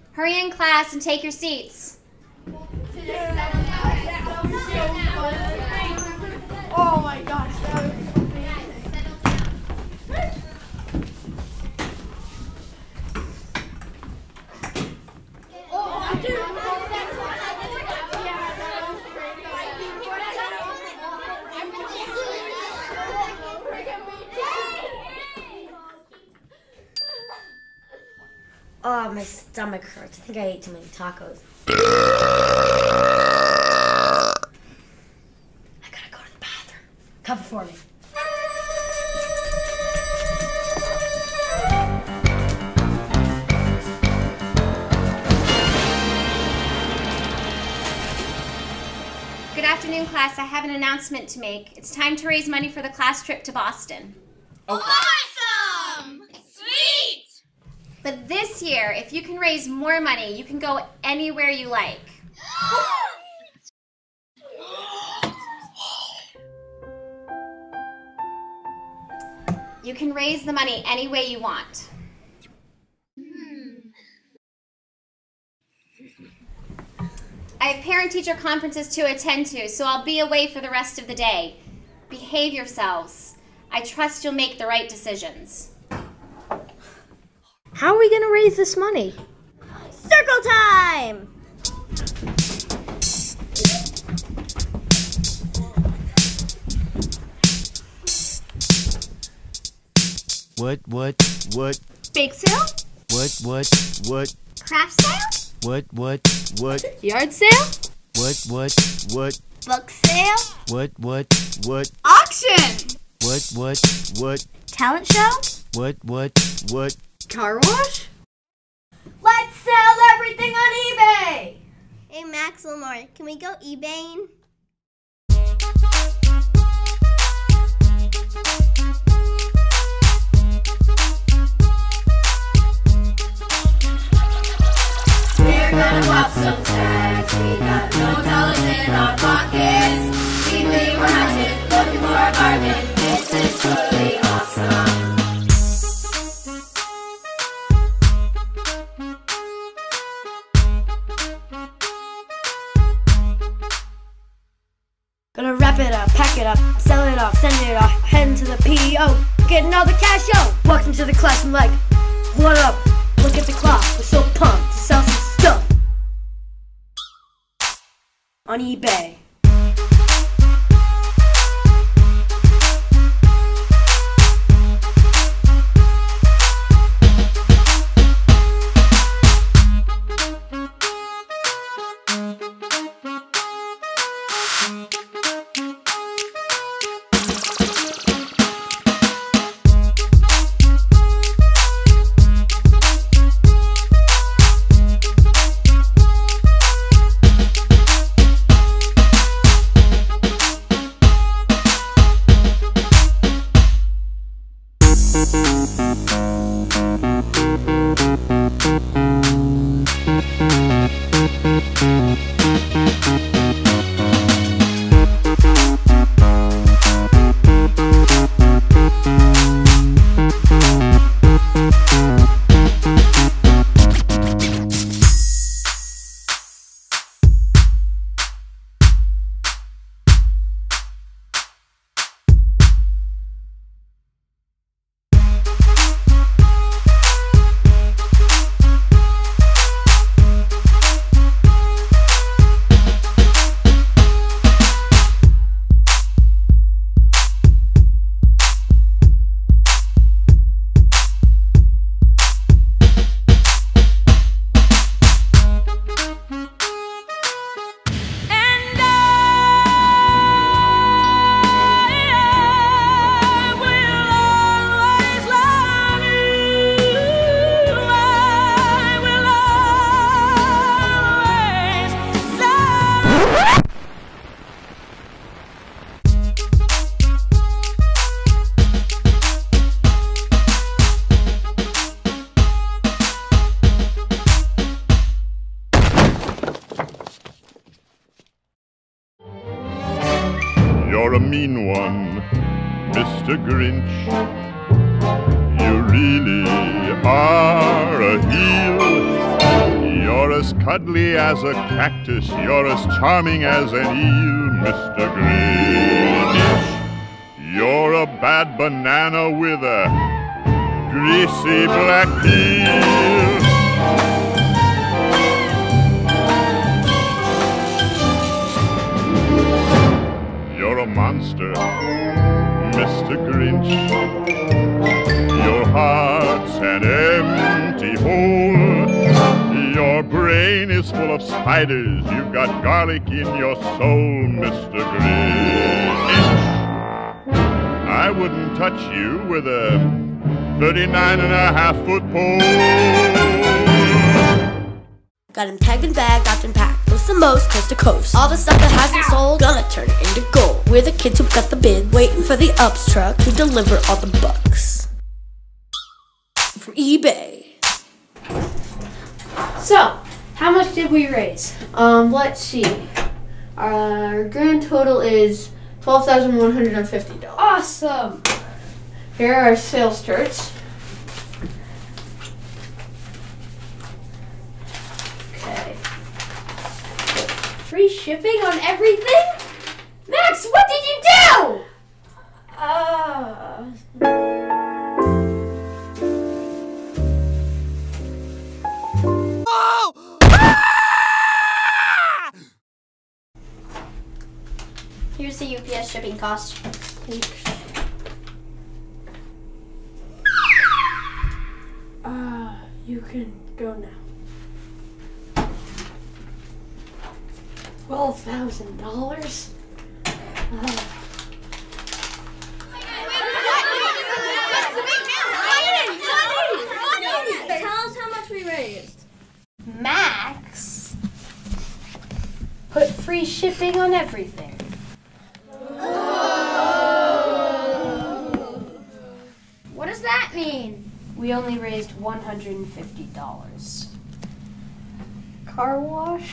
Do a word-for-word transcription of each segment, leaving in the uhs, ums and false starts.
Hurry in, class, and take your seats. Oh my gosh. Oh, my stomach hurts. I think I ate too many tacos. I gotta go to the bathroom. Cover for me. Good afternoon, class. I have an announcement to make. It's time to raise money for the class trip to Boston. Okay. Awesome! Sweet! But this year, if you can raise more money, you can go anywhere you like. You can raise the money any way you want. I have parent-teacher conferences to attend to, so I'll be away for the rest of the day. Behave yourselves. I trust you'll make the right decisions. How are we gonna raise this money? Circle time! What, what, what? Bake sale? What, what, what? Craft sale? What, what, what? Yard sale? What, what, what? Book sale? What, what, what? Auction! What, what, what? Talent show? What, what, what? Car wash? Let's sell everything on eBay! Hey, Max Lamar, can we go eBaying? We're gonna pop some tags. We got no dollars in our pockets. We think we're hunted, looking for a bargain. This is totally awesome. Gonna wrap it up, pack it up, sell it off, send it off, heading to the P O, getting all the cash, yo! Walked into the class, I'm like, what up? Look at the clock, we're so pumped to sell some stuff on eBay. You're a mean one, Mister Grinch. You really are a heel. You're as cuddly as a cactus. You're as charming as an eel, Mister Grinch. You're a bad banana with a greasy black peel. You're a monster, Mister Grinch. Your heart's an empty hole. Your brain is full of spiders. You've got garlic in your soul, Mister Grinch. I wouldn't touch you with a thirty-nine and a half foot pole. Got him tagged and bagged, got him packed. Coast to most, coast to coast. All the stuff that hasn't sold, gonna turn it into gold. We're the kids who've got the bids, waiting for the ups truck to deliver all the bucks. For eBay. So, how much did we raise? Um, let's see. Our grand total is twelve thousand one hundred fifty dollars. Awesome. Here are our sales charts. Okay. Free shipping on everything? Max, what did you do? Uh... Here's the U P S shipping cost. Uh, you can go now. Twelve thousand dollars? Tell us how much we raised. Max? Put free shipping on everything. What does that mean? We only raised one hundred fifty dollars. Car wash?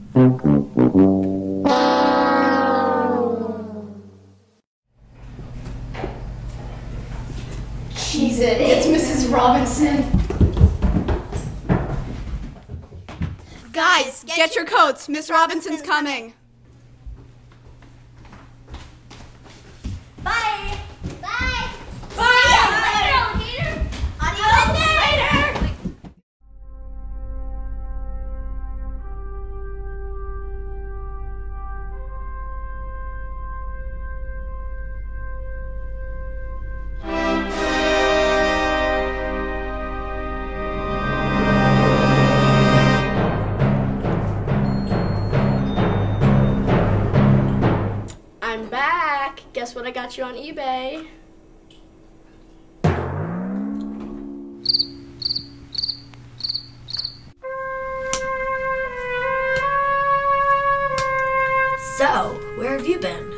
Jeez, it, it's Missus Robinson. Guys, get, get your coats. Miss Robinson's coming. Bye. Bye. Bye. Later. Adios later. I'm back. Guess what I got you on eBay? So, where have you been?